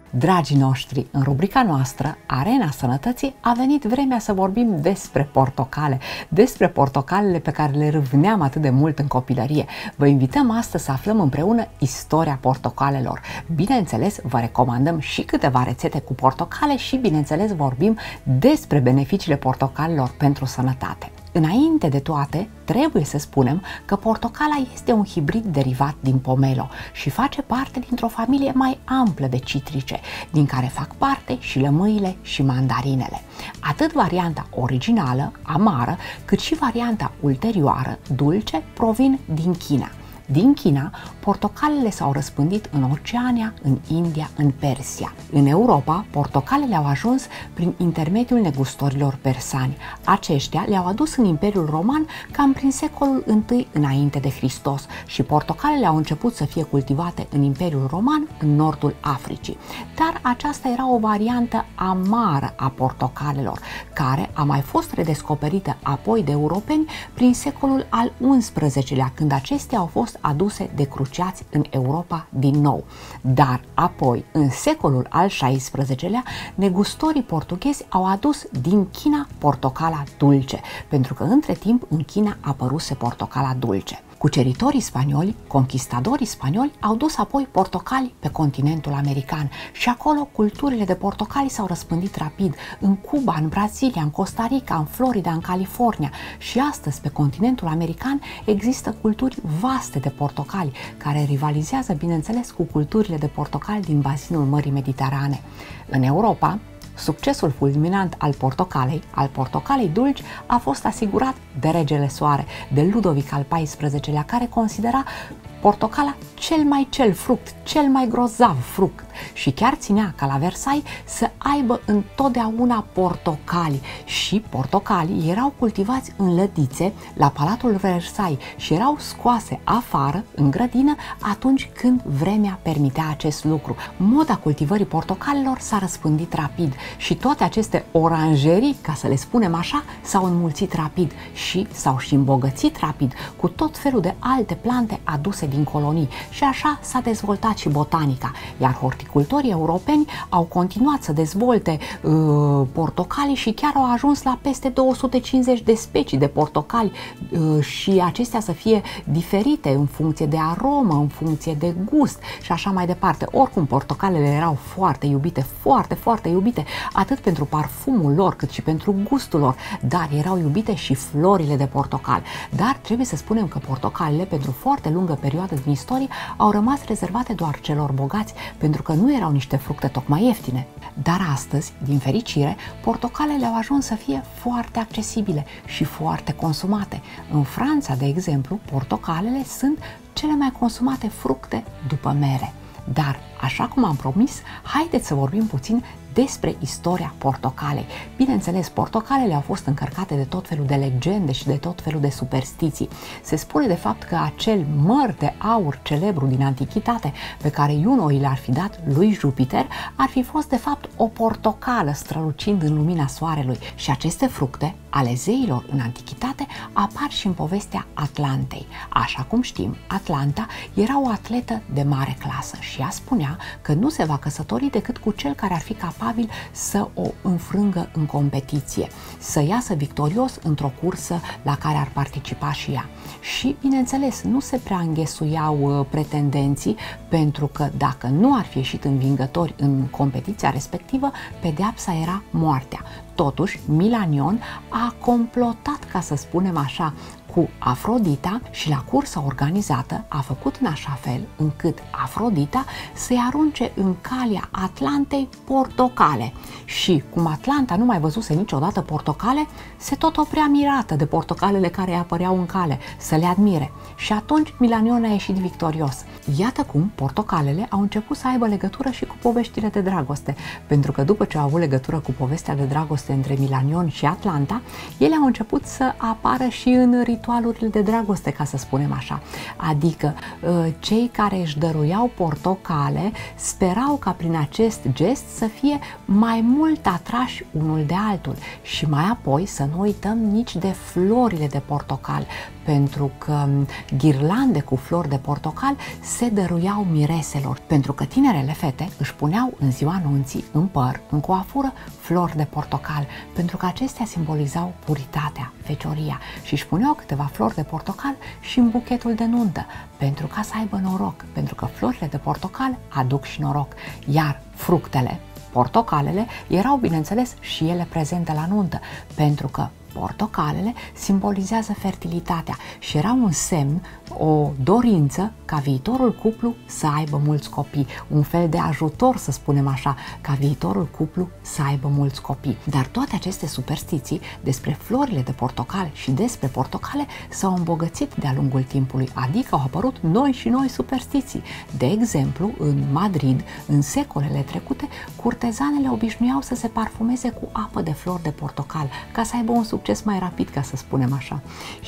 Dragii noștri, în rubrica noastră, Arena Sănătății, a venit vremea să vorbim despre portocale, despre portocalele pe care le râvneam atât de mult în copilărie. Vă invităm astăzi să aflăm împreună istoria portocalelor. Bineînțeles, vă recomandăm și câteva rețete cu portocale și, bineînțeles, vorbim despre beneficiile portocalelor pentru sănătate. Înainte de toate, trebuie să spunem că portocala este un hibrid derivat din pomelo și face parte dintr-o familie mai amplă de citrice, din care fac parte și lămâile și mandarinele. Atât varianta originală, amară, cât și varianta ulterioară, dulce, provin din China. Din China, portocalele s-au răspândit în Oceania, în India, în Persia. În Europa, portocalele au ajuns prin intermediul negustorilor persani. Aceștia le-au adus în Imperiul Roman cam prin secolul I înainte de Hristos și portocalele au început să fie cultivate în Imperiul Roman, în nordul Africii. Dar aceasta era o variantă amară a portocalelor, care a mai fost redescoperită apoi de europeni prin secolul al XI-lea, când acestea au fost aduse de cruciați în Europa din nou. Dar apoi, în secolul al XVI-lea, negustorii portughezi au adus din China portocala dulce, pentru că între timp în China apăruse portocala dulce. Cuceritorii spanioli, conquistadorii spanioli, au dus apoi portocali pe continentul american și acolo culturile de portocali s-au răspândit rapid în Cuba, în Brazilia, în Costa Rica, în Florida, în California și astăzi pe continentul american există culturi vaste de portocali care rivalizează, bineînțeles, cu culturile de portocali din bazinul Mării Mediterane. În Europa, succesul fulminant al portocalei dulci, a fost asigurat de regele Soare, de Ludovic al XIV-lea, care considera portocala cel mai grozav fruct și chiar ținea ca la Versailles să aibă întotdeauna portocali și portocalii erau cultivați în lădițe la Palatul Versailles și erau scoase afară, în grădină, atunci când vremea permitea acest lucru. Moda cultivării portocalelor s-a răspândit rapid și toate aceste oranjerii, ca să le spunem așa, s-au înmulțit rapid și s-au și îmbogățit rapid cu tot felul de alte plante aduse din colonii și așa s-a dezvoltat și botanica, iar horticultorii europeni au continuat să dezvolte portocalii și chiar au ajuns la peste 250 de specii de portocali și acestea să fie diferite în funcție de aromă, în funcție de gust și așa mai departe. Oricum, portocalele erau foarte iubite, foarte iubite, atât pentru parfumul lor cât și pentru gustul lor, dar erau iubite și florile de portocal. Dar trebuie să spunem că portocalele, pentru foarte lungă perioadă din istorie, au rămas rezervate doar celor bogați, pentru că nu erau niște fructe tocmai ieftine. Dar astăzi, din fericire, portocalele au ajuns să fie foarte accesibile și foarte consumate. În Franța, de exemplu, portocalele sunt cele mai consumate fructe după mere. Dar, așa cum am promis, haideți să vorbim puțin despre istoria portocalei. Bineînțeles, portocalele au fost încărcate de tot felul de legende și de tot felul de superstiții. Se spune de fapt că acel măr de aur celebru din antichitate pe care Iuno i l-ar fi dat lui Jupiter ar fi fost de fapt o portocală strălucind în lumina soarelui și aceste fructe ale zeilor în antichitate apar și în povestea Atlantei. Așa cum știm, Atlanta era o atletă de mare clasă și ea spunea că nu se va căsători decât cu cel care ar fi capabil să o înfrângă în competiție, să iasă victorios într-o cursă la care ar participa și ea. Și, bineînțeles, nu se prea înghesuiau pretendenții, pentru că dacă nu ar fi ieșit învingători în competiția respectivă, pedeapsa era moartea. Totuși, Milanion a complotat, ca să spunem așa, cu Afrodita și la cursa organizată a făcut în așa fel încât Afrodita să-i arunce în calea Atlantei portocale. Și cum Atlanta nu mai văzuse niciodată portocale, se tot oprea mirată de portocalele care îi apăreau în cale, să le admire. Și atunci Milanion a ieșit victorios. Iată cum portocalele au început să aibă legătură și cu poveștile de dragoste, pentru că după ce au avut legătură cu povestea de dragoste între Milanion și Atlanta, ele au început să apară și în ritualurile de dragoste, ca să spunem așa. Adică cei care își dăruiau portocale sperau ca prin acest gest să fie mai mult atrași unul de altul. Și mai apoi să nu uităm nici de florile de portocal, pentru că ghirlande cu flori de portocal se dăruiau mireselor, pentru că tinerele fete își puneau în ziua nunții, în păr, în coafură, flori de portocal, pentru că acestea simbolizau puritatea, fecioria, și își puneau câteva flori de portocal și în buchetul de nuntă, pentru ca să aibă noroc, pentru că florile de portocal aduc și noroc, iar fructele, portocalele, erau, bineînțeles, și ele prezente la nuntă, pentru că portocalele simbolizează fertilitatea și era un semn, o dorință ca viitorul cuplu să aibă mulți copii, un fel de ajutor, să spunem așa, ca viitorul cuplu să aibă mulți copii. Dar toate aceste superstiții despre florile de portocal și despre portocale s-au îmbogățit de-a lungul timpului, adică au apărut noi și noi superstiții. De exemplu, în Madrid, în secolele trecute, curtezanele obișnuiau să se parfumeze cu apă de flori de portocal, ca să aibă un succes mai rapid, ca să spunem așa.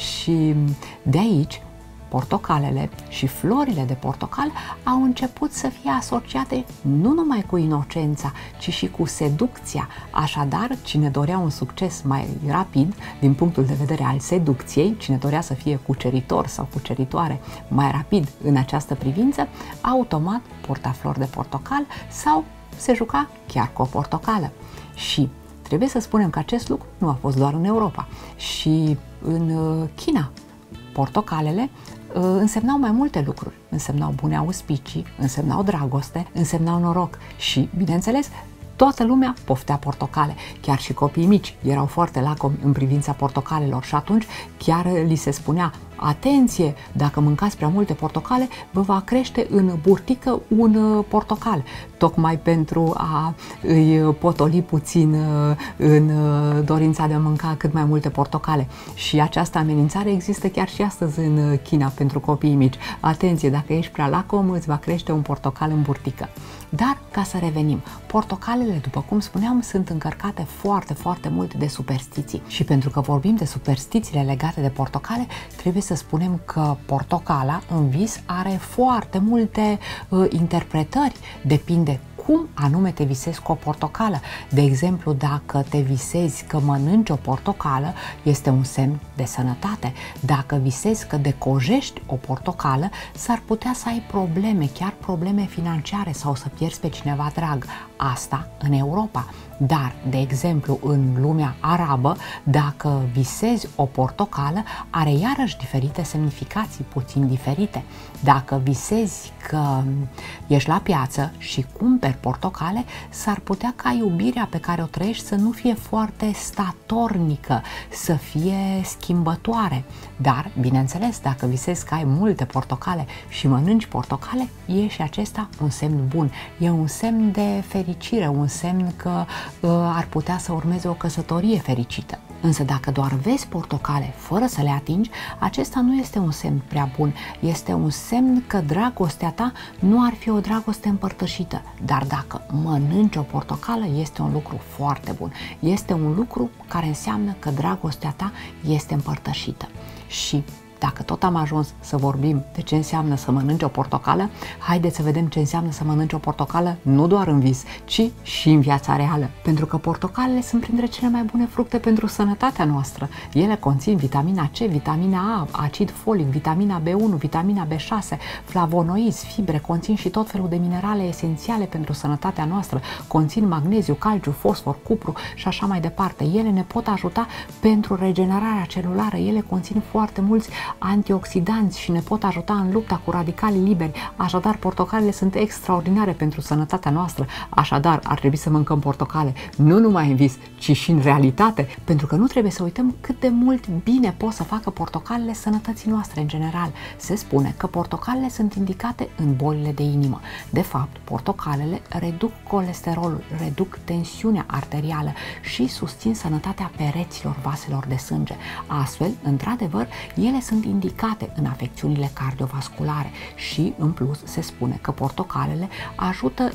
Și de aici, portocalele și florile de portocal au început să fie asociate nu numai cu inocența, ci și cu seducția. Așadar, cine dorea un succes mai rapid, din punctul de vedere al seducției, cine dorea să fie cuceritor sau cuceritoare mai rapid în această privință, automat purta flori de portocal sau se juca chiar cu o portocală. Și trebuie să spunem că acest lucru nu a fost doar în Europa. Și în China, portocalele însemnau mai multe lucruri. Însemnau bune auspicii, însemnau dragoste, însemnau noroc și, bineînțeles, toată lumea poftea portocale. Chiar și copiii mici erau foarte lacomi în privința portocalelor și atunci chiar li se spunea: atenție, dacă mâncați prea multe portocale, vă va crește în burtică un portocal, tocmai pentru a îi potoli puțin în dorința de a mânca cât mai multe portocale. Și această amenințare există chiar și astăzi în China pentru copiii mici. Atenție, dacă ești prea lacom, îți va crește un portocal în burtică. Dar, ca să revenim, portocalele, după cum spuneam, sunt încărcate foarte mult de superstiții. Și pentru că vorbim de superstițiile legate de portocale, trebuie să spunem că portocala în vis are foarte multe interpretări. Depinde cum anume te visezi cu o portocală. De exemplu, dacă te visezi că mănânci o portocală, este un semn de sănătate. Dacă visezi că decojești o portocală, s-ar putea să ai probleme, chiar probleme financiare sau să pierzi pe cineva drag. Asta în Europa. Dar, de exemplu, în lumea arabă, dacă visezi o portocală, are iarăși diferite semnificații, puțin diferite. Dacă visezi că ești la piață și cumperi portocale, s-ar putea ca iubirea pe care o trăiești să nu fie foarte statornică, să fie schimbătoare. Dar, bineînțeles, dacă visezi că ai multe portocale și mănânci portocale, e și acesta un semn bun. E un semn de fericire, un semn că ar putea să urmeze o căsătorie fericită. Însă dacă doar vezi portocale fără să le atingi, acesta nu este un semn prea bun. Este un semn că dragostea ta nu ar fi o dragoste împărtășită. Dar dacă mănânci o portocală, este un lucru foarte bun. Este un lucru care înseamnă că dragostea ta este împărtășită. Și dacă tot am ajuns să vorbim de ce înseamnă să mănânci o portocală, haideți să vedem ce înseamnă să mănânci o portocală nu doar în vis, ci și în viața reală. Pentru că portocalele sunt printre cele mai bune fructe pentru sănătatea noastră. Ele conțin vitamina C, vitamina A, acid folic, vitamina B1, vitamina B6, flavonoizi, fibre, conțin și tot felul de minerale esențiale pentru sănătatea noastră. Conțin magneziu, calciu, fosfor, cupru și așa mai departe. Ele ne pot ajuta pentru regenerarea celulară. Ele conțin foarte mulți antioxidanți și ne pot ajuta în lupta cu radicalii liberi. Așadar, portocalele sunt extraordinare pentru sănătatea noastră. Așadar, ar trebui să mâncăm portocale nu numai în vis, ci și în realitate, pentru că nu trebuie să uităm cât de mult bine pot să facă portocalele sănătății noastre în general. Se spune că portocalele sunt indicate în bolile de inimă. De fapt, portocalele reduc colesterolul, reduc tensiunea arterială și susțin sănătatea pereților vaselor de sânge. Astfel, într-adevăr, ele sunt indicate în afecțiunile cardiovasculare și, în plus, se spune că portocalele ajută la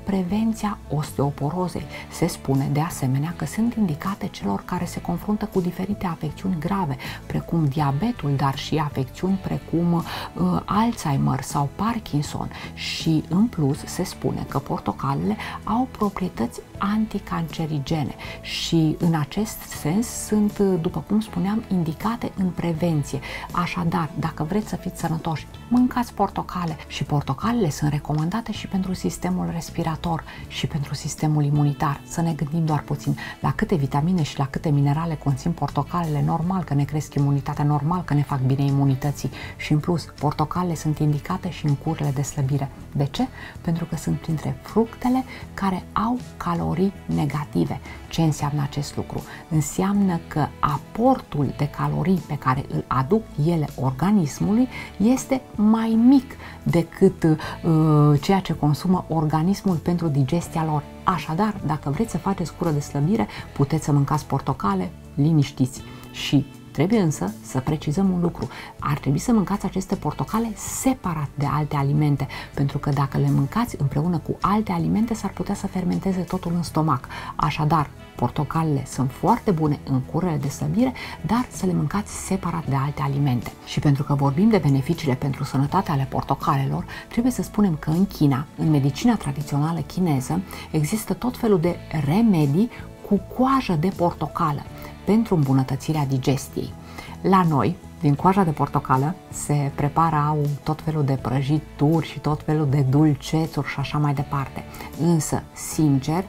prevenția osteoporozei. Se spune de asemenea că sunt indicate celor care se confruntă cu diferite afecțiuni grave, precum diabetul, dar și afecțiuni precum Alzheimer sau Parkinson. Și în plus se spune că portocalele au proprietăți anticancerigene și în acest sens sunt, după cum spuneam, indicate în prevenție. Așadar, dacă vreți să fiți sănătoși, mâncați portocale și portocalele sunt recomandate și pentru sistemul respirator și pentru sistemul imunitar. Să ne gândim doar puțin la câte vitamine și la câte minerale conțin portocalele, normal că ne cresc imunitatea, normal că ne fac bine imunității și în plus, portocalele sunt indicate și în curile de slăbire. De ce? Pentru că sunt printre fructele care au calorii negative. Ce înseamnă acest lucru? Înseamnă că aportul de calorii pe care îl aduc ele organismului este mai mic decât ceea ce consumă organismul pentru digestia lor. Așadar, dacă vreți să faceți cură de slăbire, puteți să mâncați portocale liniștiți și trebuie însă să precizăm un lucru. Ar trebui să mâncați aceste portocale separat de alte alimente, pentru că dacă le mâncați împreună cu alte alimente, s-ar putea să fermenteze totul în stomac. Așadar, portocalele sunt foarte bune în curele de slăbire, dar să le mâncați separat de alte alimente. Și pentru că vorbim de beneficiile pentru sănătate ale portocalelor, trebuie să spunem că în China, în medicina tradițională chineză, există tot felul de remedii cu coajă de portocală pentru îmbunătățirea digestiei. La noi, din coaja de portocală se prepară tot felul de prăjituri și tot felul de dulcețuri și așa mai departe. Însă, sincer,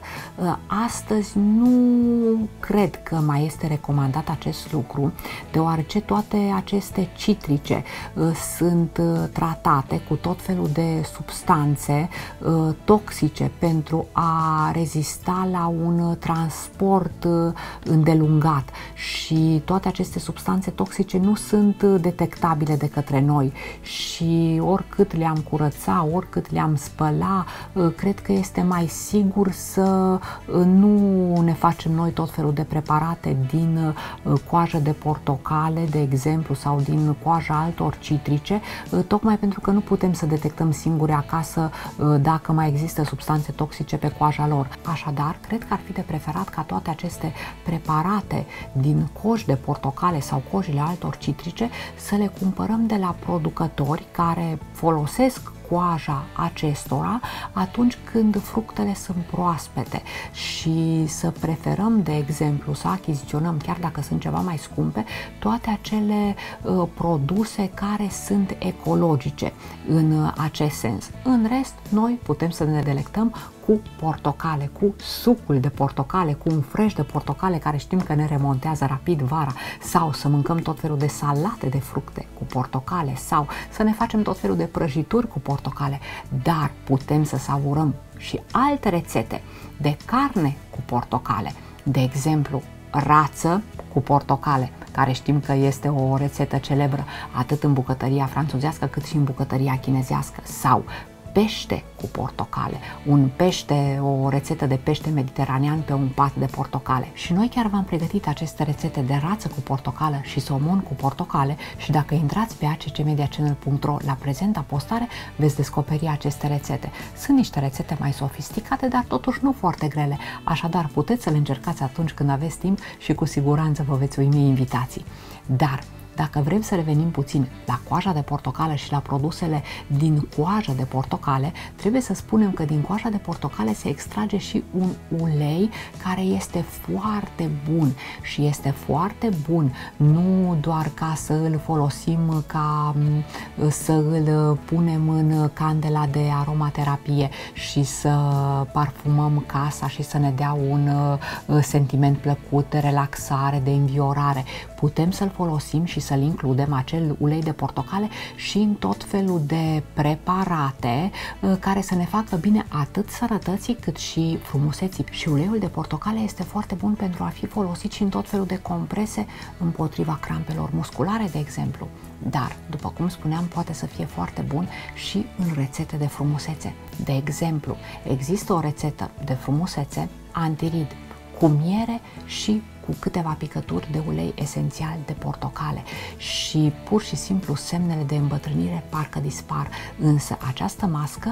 astăzi nu cred că mai este recomandat acest lucru, deoarece toate aceste citrice sunt tratate cu tot felul de substanțe toxice pentru a rezista la un transport îndelungat și toate aceste substanțe toxice nu sunt detectabile de către noi și oricât le-am curăța, oricât le-am spăla, cred că este mai sigur să nu ne facem noi tot felul de preparate din coajă de portocale, de exemplu, sau din coaja altor citrice, tocmai pentru că nu putem să detectăm singuri acasă dacă mai există substanțe toxice pe coaja lor. Așadar, cred că ar fi de preferat ca toate aceste preparate din coși de portocale sau cojile altor citrice să le cumpărăm de la producători care folosesc coaja acestora atunci când fructele sunt proaspete și să preferăm, de exemplu, să achiziționăm, chiar dacă sunt ceva mai scumpe, toate acele produse care sunt ecologice în acest sens. În rest, noi putem să ne delectăm cu portocale, cu sucul de portocale, cu un fresh de portocale care știm că ne remontează rapid vara, sau să mâncăm tot felul de salate de fructe cu portocale sau să ne facem tot felul de prăjituri cu portocale, dar putem să savurăm și alte rețete de carne cu portocale, de exemplu rață cu portocale, care știm că este o rețetă celebră atât în bucătăria franțuzească cât și în bucătăria chinezească, sau pește cu portocale, o rețetă de pește mediteranean pe un pat de portocale. Și noi chiar v-am pregătit aceste rețete de rață cu portocală și somon cu portocale și dacă intrați pe accmediachannel.ro la prezenta postare, veți descoperi aceste rețete. Sunt niște rețete mai sofisticate, dar totuși nu foarte grele, așadar puteți să le încercați atunci când aveți timp și cu siguranță vă veți uimi invitații. Dar dacă vrem să revenim puțin la coaja de portocală și la produsele din coaja de portocale, trebuie să spunem că din coaja de portocale se extrage și un ulei care este foarte bun și este foarte bun nu doar ca să îl folosim ca să îl punem în candela de aromaterapie și să parfumăm casa și să ne dea un sentiment plăcut, de relaxare, de înviorare. Putem să-l folosim și să-l includem, acel ulei de portocale, și în tot felul de preparate care să ne facă bine atât sănătății cât și frumuseții. Și uleiul de portocale este foarte bun pentru a fi folosit și în tot felul de comprese împotriva crampelor musculare, de exemplu. Dar, după cum spuneam, poate să fie foarte bun și în rețete de frumusețe. De exemplu, există o rețetă de frumusețe antirid cu miere și cu câteva picături de ulei esențial de portocale și pur și simplu semnele de îmbătrânire parcă dispar. Însă această mască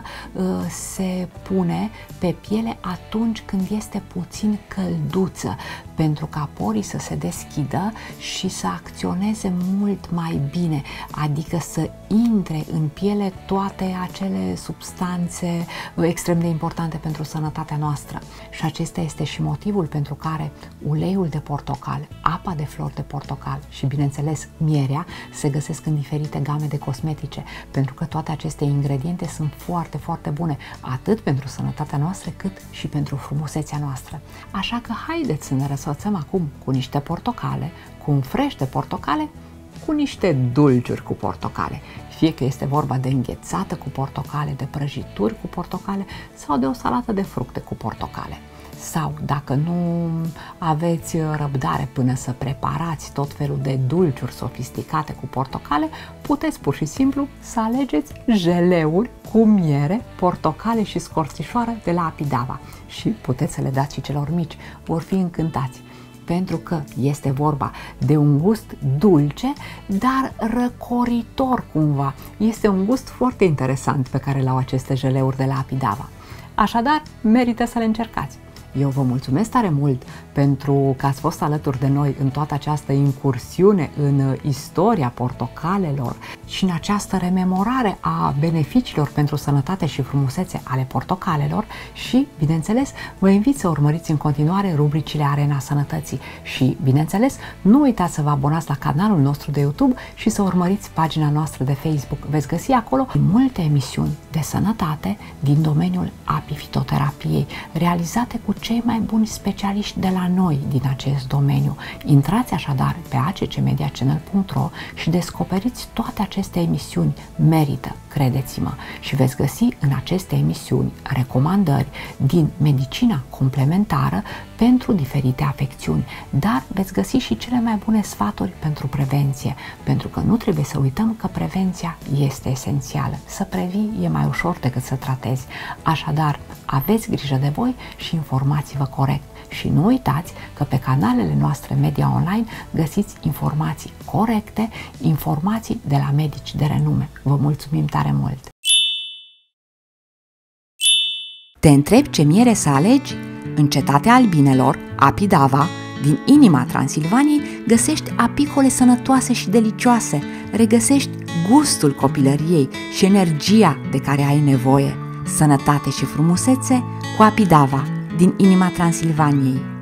se pune pe piele atunci când este puțin călduță, pentru ca porii să se deschidă și să acționeze mult mai bine, adică să intre în piele toate acele substanțe extrem de importante pentru sănătatea noastră. Și acesta este și motivul pentru care uleiul de portocal, apa de flori de portocal și, bineînțeles, mierea se găsesc în diferite game de cosmetice, pentru că toate aceste ingrediente sunt foarte, foarte bune, atât pentru sănătatea noastră, cât și pentru frumusețea noastră. Așa că haideți să ne răsfățăm acum cu niște portocale, cu un fresh de portocale, cu niște dulciuri cu portocale. Fie că este vorba de înghețată cu portocale, de prăjituri cu portocale sau de o salată de fructe cu portocale. Sau, dacă nu aveți răbdare până să preparați tot felul de dulciuri sofisticate cu portocale, puteți pur și simplu să alegeți jeleuri cu miere, portocale și scorțișoară de la Apidava și puteți să le dați și celor mici, vor fi încântați. Pentru că este vorba de un gust dulce, dar răcoritor cumva. Este un gust foarte interesant pe care l-au aceste jeleuri de la Apidava. Așadar, merită să le încercați. Eu vă mulțumesc tare mult pentru că ați fost alături de noi în toată această incursiune în istoria portocalelor și în această rememorare a beneficiilor pentru sănătate și frumusețe ale portocalelor și, bineînțeles, vă invit să urmăriți în continuare rubricile Arena Sănătății și, bineînțeles, nu uitați să vă abonați la canalul nostru de YouTube și să urmăriți pagina noastră de Facebook. Veți găsi acolo multe emisiuni de sănătate din domeniul apifitoterapiei, realizate cu cei mai buni specialiști de la noi din acest domeniu. Intrați așadar pe accmediachannel.ro și descoperiți toate aceste emisiuni. Merită, credeți-mă, și veți găsi în aceste emisiuni recomandări din medicina complementară pentru diferite afecțiuni, dar veți găsi și cele mai bune sfaturi pentru prevenție, pentru că nu trebuie să uităm că prevenția este esențială. Să previi e mai ușor decât să tratezi. Așadar, aveți grijă de voi și informați-vă corect. Și nu uitați că pe canalele noastre media online găsiți informații corecte, informații de la medici de renume. Vă mulțumim tare mult! Te întrebi ce miere să alegi? În Cetatea Albinelor, Apidava, din inima Transilvaniei, găsești apicole sănătoase și delicioase, regăsești gustul copilăriei și energia de care ai nevoie. Sănătate și frumusețe cu Apidava, din inima Transilvaniei.